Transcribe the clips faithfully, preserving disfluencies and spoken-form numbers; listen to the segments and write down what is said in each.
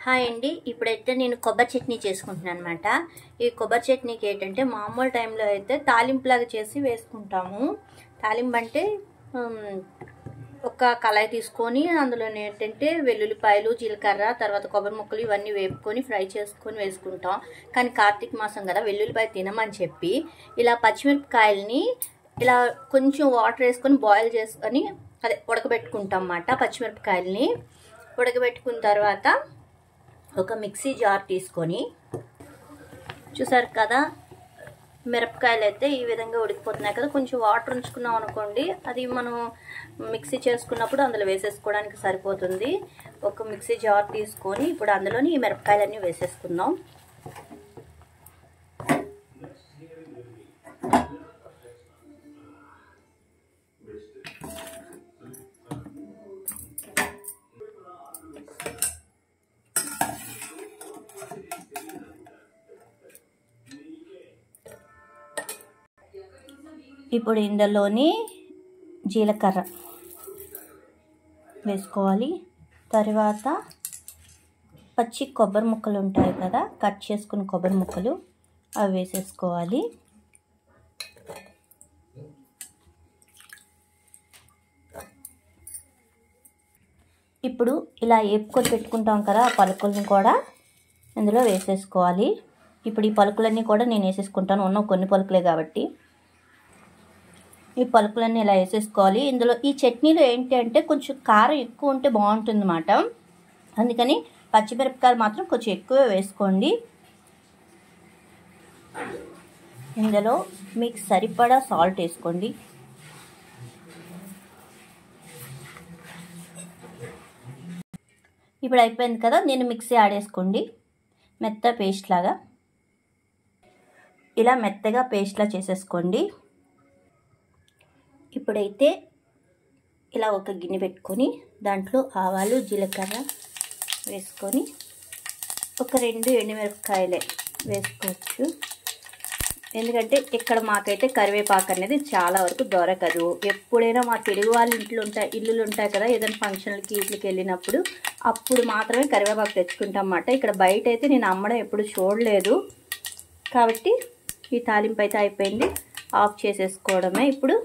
Hi అండి. ఇప్పుడైతే నేను కొబ్బరి చట్నీ చేసుకుంటున్నాను అనమాట. ఈ కొబ్బరి చట్నీకి ఏంటంటే మామూలు టైంలో అయితే తాలింపులాగా చేసి వేసుకుంటాము. తాలింపు అంటే ఒక కళాయి తీసుకొని అందులో ఏంటంటే వెల్లుల్లిపాయలు, జీలకర్ర, తర్వాత కొబ్బరి ముక్కలు ఇవన్నీ వేపుకొని ఫ్రై చేసుకొని వేసుకుంటాం. కానీ కార్తీక మాసం కదా, వెల్లుల్లిపాయ తినమని చెప్పి ఇలా పచ్చిమిరపకాయలని ఇలా కొంచెం వాటర్ వేసుకొని బాయిల్ చేసుకొని అదే ఉడకబెట్టుకుంటాం అన్నమాట. పచ్చిమిరపకాయలని ఉడకబెట్టుకున్న తర్వాత ఒక మిక్సీ జార్ తీసుకొని, చూసారు కదా మిరపకాయలు అయితే ఈ విధంగా ఉడికిపోతున్నాయి కదా, కొంచెం వాటర్ ఉంచుకున్నాం అనుకోండి అది మనం మిక్సీ చేసుకున్నప్పుడు అందులో వేసేసుకోవడానికి సరిపోతుంది. ఒక మిక్సీ జార్ తీసుకొని ఇప్పుడు అందులోని ఈ మిరపకాయలన్నీ వేసేసుకుందాం. ఇప్పుడు ఇందులోని జీలకర్ర వేసుకోవాలి. తర్వాత పచ్చి కొబ్బరి ముక్కలు ఉంటాయి కదా, కట్ చేసుకున్న కొబ్బరి ముక్కలు అవి వేసేసుకోవాలి. ఇప్పుడు ఇలా వేపుకొని పెట్టుకుంటాం కదా, ఆ పలుకులను కూడా ఇందులో వేసేసుకోవాలి. ఇప్పుడు ఈ పలుకులన్నీ కూడా నేను వేసేసుకుంటాను, ఉన్న కొన్ని పలుకులే కాబట్టి. ఈ పలుకులన్నీ ఇలా వేసేసుకోవాలి. ఇందులో ఈ చట్నీలో ఏంటి అంటే కొంచెం కారం ఎక్కువ ఉంటే బాగుంటుంది అన్నమాట. అందుకని పచ్చిమిరపకాయలు మాత్రం కొంచెం ఎక్కువ వేసుకోండి. ఇందులో మీకు సరిపడా సాల్ట్ వేసుకోండి. ఇప్పుడు అయిపోయింది కదా, నేను మిక్సీ ఆడేసుకోండి మెత్త పేస్ట్ లాగా. ఇలా మెత్తగా పేస్ట్లా చేసేసుకోండి. ఇప్పుడైతే ఇలా ఒక గిన్నె పెట్టుకొని దాంట్లో ఆవాలు, జీలకర్ర వేసుకొని ఒక రెండు ఎండుమిరపకాయలే వేసుకోవచ్చు. ఎందుకంటే ఇక్కడ మాకైతే కరివేపాకు అనేది చాలా వరకు దొరకదు. ఎప్పుడైనా మా తెలుగు వాళ్ళ ఇంట్లో ఉంటాయి ఇల్లులు ఉంటాయి కదా, ఏదైనా ఫంక్షన్లకి వీటికి వెళ్ళినప్పుడు అప్పుడు మాత్రమే కరివేపాకు తెచ్చుకుంటాం అన్నమాట. ఇక్కడ బయట అయితే నేను అమ్మడం ఎప్పుడు చూడలేదు. కాబట్టి ఈ తాలింపు అయితే అయిపోయింది, ఆఫ్ చేసేసుకోవడమే. ఇప్పుడు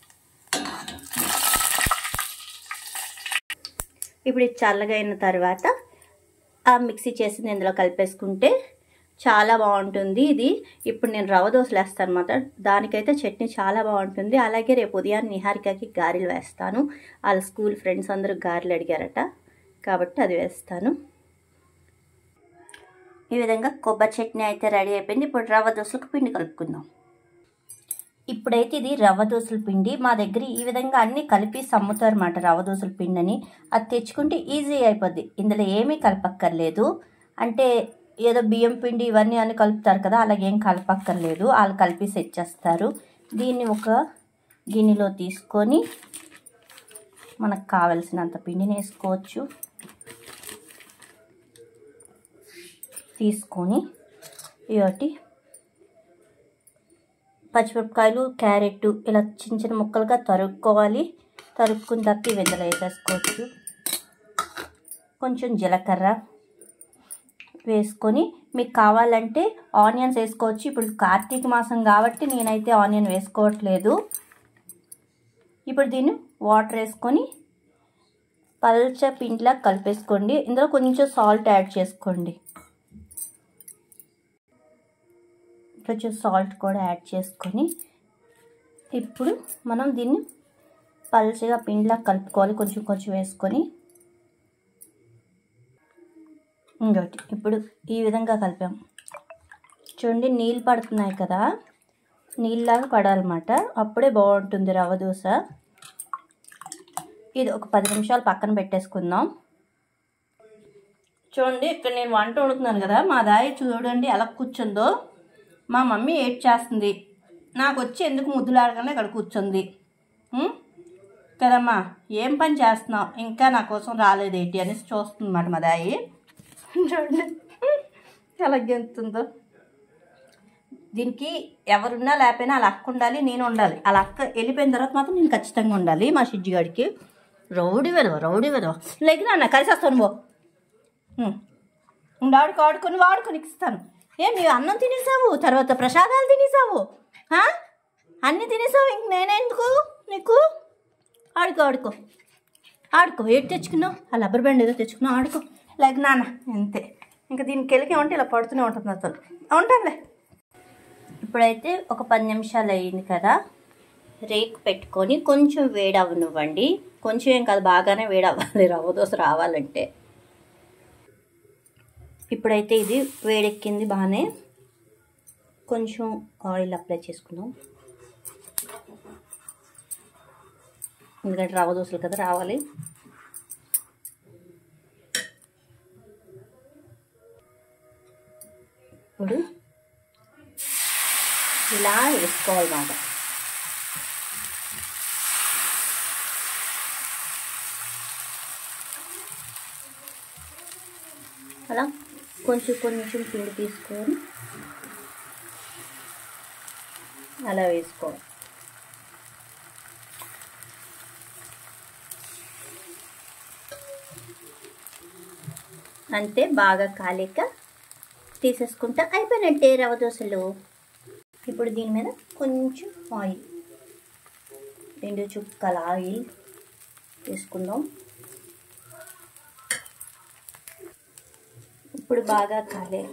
ఇప్పుడు ఇది చల్లగా అయిన తర్వాత ఆ మిక్సీ చేసింది ఇందులో కలిపేసుకుంటే చాలా బాగుంటుంది ఇది. ఇప్పుడు నేను రవ్వ దోశలు వేస్తాను అన్నమాట, దానికైతే చట్నీ చాలా బాగుంటుంది. అలాగే రేపు ఉదయాన్నే నిహారికకి గారెలు వేస్తాను. వాళ్ళ స్కూల్ ఫ్రెండ్స్ అందరూ గారెలు అడిగారట కాబట్టి అది వేస్తాను. ఈ విధంగా కొబ్బరి చట్నీ అయితే రెడీ అయిపోయింది. ఇప్పుడు రవ్వ దోశలకు పిండి కలుపుకుందాం. ఇప్పుడైతే ఇది రవ్వ దోశల పిండి. మా దగ్గర ఈ విధంగా అన్నీ కలిపి అమ్ముతారు అన్నమాట రవ్వ దోశల పిండిని. అది తెచ్చుకుంటే ఈజీ అయిపోద్ది, ఇందులో ఏమీ కలపక్కర్లేదు. అంటే ఏదో బియ్యం పిండి ఇవన్నీ అన్నీ కలుపుతారు కదా, అలాగేం కలపక్కర్లేదు, వాళ్ళు కలిపి సెట్ చేస్తారు. దీన్ని ఒక గిన్నెలో తీసుకొని మనకు కావలసినంత పిండిని వేసుకోవచ్చు. తీసుకొని ఇవటి పచ్చిమిరపకాయలు, క్యారెట్ ఇలా చిన్న చిన్న ముక్కలుగా తరుక్కోవాలి. తరుక్కున్న తర్వాత వెందలు వేసేసుకోవచ్చు. కొంచెం జీలకర్ర వేసుకొని మీకు కావాలంటే ఆనియన్స్ వేసుకోవచ్చు. ఇప్పుడు కార్తీక మాసం కాబట్టి నేనైతే ఆనియన్ వేసుకోవట్లేదు. ఇప్పుడు దీన్ని వాటర్ వేసుకొని పల్చ పిండిలా కలిపేసుకోండి. ఇందులో కొంచెం సాల్ట్ యాడ్ చేసుకోండి. కొంచెం సాల్ట్ కూడా యాడ్ చేసుకొని ఇప్పుడు మనం దీన్ని పల్చగా పిండిలా కలుపుకోవాలి, కొంచెం కొంచెం వేసుకొని. ఇంకోటి ఇప్పుడు ఈ విధంగా కలిపాం చూడండి, నీళ్ళు పడుతున్నాయి కదా, నీళ్ళలాగా పడాలన్నమాట, అప్పుడే బాగుంటుంది రవ్వ దోశ. ఇది ఒక పది నిమిషాలు పక్కన పెట్టేసుకుందాం. చూడండి ఇక్కడ నేను వంట వండుతున్నాను కదా, మా దాయి చూడండి ఎలా కూర్చుందో. మా మమ్మీ ఏడ్ చేస్తుంది, నాకు వచ్చి ఎందుకు ముద్దులాడగానే ఇక్కడ కూర్చుంది కదమ్మా, ఏం పని చేస్తున్నావు, ఇంకా నా కోసం రాలేదేంటి అనేసి చూస్తుందన్నమాట మా దాయి. చూడండి ఎలా గెంతుందో. దీనికి ఎవరున్నా లేకపోయినా అలా అక్క ఉండాలి, నేను ఉండాలి. అలా అక్క వెళ్ళిపోయిన తర్వాత మాత్రం నేను ఖచ్చితంగా ఉండాలి. మా షిజ్జిగాడికి రౌడీ వెదవ రౌడీ వెదవ లెగ్గినా అన్న కలిసి వస్తాను బో. ఉండి ఆడుకో ఆడుకొని వాడుకొని ఇస్తాను. ఏం నీవు అన్నం తినేసావు, తర్వాత ప్రసాదాలు తినేసావు, అన్నీ తినేసావు, ఇంక నేనెందుకు నీకు? ఆడుకో ఆడుకో ఆడుకో. ఏడు తెచ్చుకున్నావు? ఆ రబ్బర్ బ్యాండ్ ఏదో తెచ్చుకున్నావు, ఆడుకో. లేక నాన్న అంతే. ఇంకా దీనికి వెళ్ళి ఉంటే ఇలా పడుతూనే ఉంటుంది అతను. ఉంటానులే. ఇప్పుడైతే ఒక పది నిమిషాలు అయ్యింది కదా, రేకు పెట్టుకొని కొంచెం వేడవనివ్వండి. కొంచెం ఏం కాదు, బాగానే వేడవ్వాలి రవ్వ దోశ రావాలంటే. ఇప్పుడైతే ఇది వేడెక్కింది బాగానే. కొంచెం ఆయిల్ అప్లై చేసుకుందాం, ఎందుకంటే రవ్వ దోశలు కదా రావాలి. ఇప్పుడు ఇలా వేసుకోవాలన్నమాట. అలా కొంచెం కొంచెం పిండి తీసుకొని అలా వేసుకోవాలి. అంతే, బాగా కాలేక తీసేసుకుంటా అయిపోయినట్టే రవ్వ దోశలు. ఇప్పుడు దీని మీద కొంచెం ఆయిల్, రెండు చుక్కల ఆయిల్ వేసుకుందాం. ఇప్పుడు బాగా కాలేక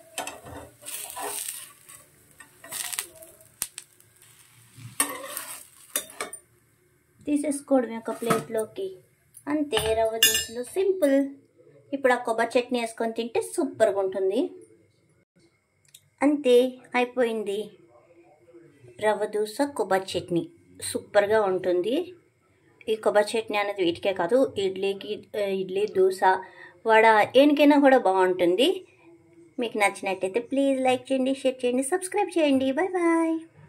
తీసేసుకోవడం ఒక ప్లేట్లోకి. అంతే, రవ్వ దోశలు సింపుల్. ఇప్పుడు ఆ కొబ్బరి చట్నీ వేసుకొని తింటే సూపర్గా ఉంటుంది. అంతే, అయిపోయింది. రవ్వ దోశ కొబ్బరి చట్నీ సూపర్గా ఉంటుంది. ఈ కొబ్బరి చట్నీ అనేది వీటికే కాదు, ఇడ్లీకి, ఇడ్లీ, దోశ, వడ, ఏనికైనా కూడా బాగుంటుంది. మీకు నచ్చినట్టయితే ప్లీజ్ లైక్ చేయండి, షేర్ చేయండి, సబ్స్క్రైబ్ చేయండి. Bye bye.